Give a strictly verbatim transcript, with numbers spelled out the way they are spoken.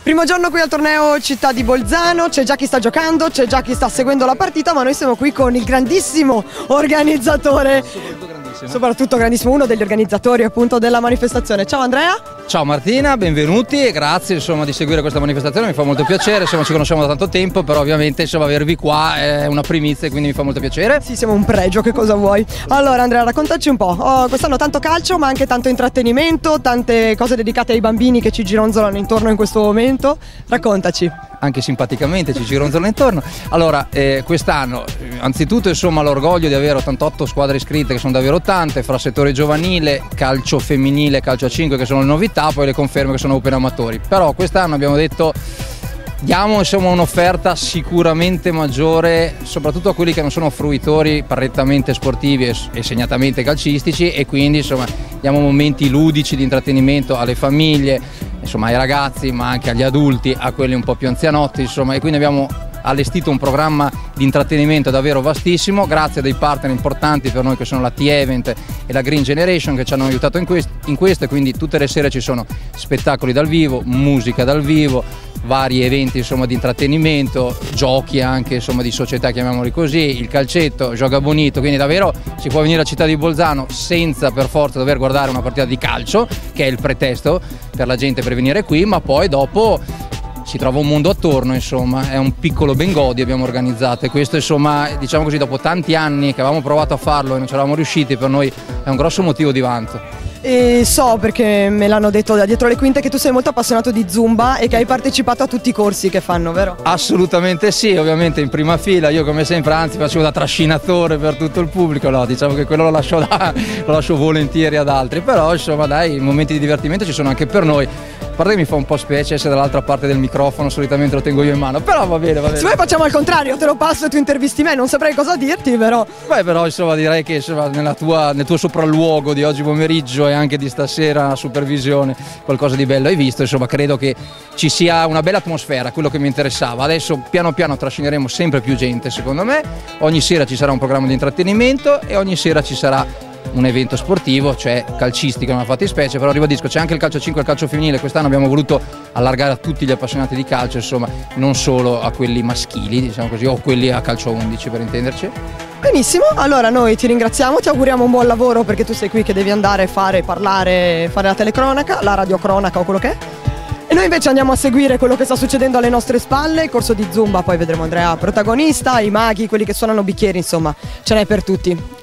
Primo giorno qui al torneo Città di Bolzano, c'è già chi sta giocando, c'è già chi sta seguendo la partita, ma noi siamo qui con il grandissimo organizzatore, Soprattutto grandissimo. soprattutto grandissimo, uno degli organizzatori appunto della manifestazione. Ciao Andrea. Ciao Martina, benvenuti e grazie insomma di seguire questa manifestazione, mi fa molto piacere, insomma ci conosciamo da tanto tempo, però ovviamente insomma avervi qua è una primizia e quindi mi fa molto piacere. Sì, siamo un pregio, che cosa vuoi? Allora Andrea, raccontaci un po', oh, quest'anno tanto calcio ma anche tanto intrattenimento, tante cose dedicate ai bambini che ci gironzolano intorno in questo momento, raccontaci. Anche simpaticamente ci gironzolano intorno. Allora, eh, quest'anno, anzitutto insomma l'orgoglio di avere ottantotto squadre iscritte, che sono davvero tante, fra settore giovanile, calcio femminile, calcio a cinque che sono le novità, poi le conferme che sono open amatori. Però quest'anno abbiamo detto diamo insomma un'offerta sicuramente maggiore, soprattutto a quelli che non sono fruitori prettamente sportivi e, e segnatamente calcistici, e quindi insomma diamo momenti ludici di intrattenimento alle famiglie, insomma ai ragazzi, ma anche agli adulti, a quelli un po' più anzianotti, insomma, e quindi abbiamo allestito un programma di intrattenimento davvero vastissimo, grazie a dei partner importanti per noi che sono la T-Event e la Green Generation, che ci hanno aiutato in, quest in questo, e quindi tutte le sere ci sono spettacoli dal vivo, musica dal vivo, vari eventi insomma di intrattenimento, giochi anche insomma di società, chiamiamoli così, il calcetto, Gioca Bonito, quindi davvero si può venire a Città di Bolzano senza per forza dover guardare una partita di calcio, che è il pretesto per la gente per venire qui, ma poi dopo si trova un mondo attorno, insomma, è un piccolo Bengodi abbiamo organizzato, e questo insomma diciamo così dopo tanti anni che avevamo provato a farlo e non ci eravamo riusciti, per noi è un grosso motivo di vanto. E so, perché me l'hanno detto da dietro le quinte, che tu sei molto appassionato di Zumba e che hai partecipato a tutti i corsi che fanno, vero? Assolutamente sì, ovviamente in prima fila, io come sempre anzi facevo da trascinatore per tutto il pubblico, no, diciamo che quello lo lascio, da, lo lascio volentieri ad altri, però insomma dai, i momenti di divertimento ci sono anche per noi. A parte che mi fa un po' specie essere dall'altra parte del microfono, solitamente lo tengo io in mano, però va bene, va bene. Se noi facciamo al contrario, te lo passo e tu intervisti me, non saprei cosa dirti, però. Beh, però insomma direi che insomma, nella tua, nel tuo sopralluogo di oggi pomeriggio e anche di stasera supervisione, qualcosa di bello hai visto, insomma credo che ci sia una bella atmosfera, quello che mi interessava. Adesso piano piano trascineremo sempre più gente, secondo me, ogni sera ci sarà un programma di intrattenimento e ogni sera ci sarà un evento sportivo, cioè calcistico in una fattispecie, però ribadisco c'è anche il calcio a cinque e il calcio femminile. Quest'anno abbiamo voluto allargare a tutti gli appassionati di calcio, insomma non solo a quelli maschili, diciamo così, o quelli a calcio a undici per intenderci. Benissimo, allora noi ti ringraziamo, ti auguriamo un buon lavoro, perché tu sei qui che devi andare a fare, parlare, fare la telecronaca, la radiocronaca o quello che è. E noi invece andiamo a seguire quello che sta succedendo alle nostre spalle, il corso di Zumba, poi vedremo Andrea protagonista, i maghi, quelli che suonano bicchieri, insomma ce n'è per tutti.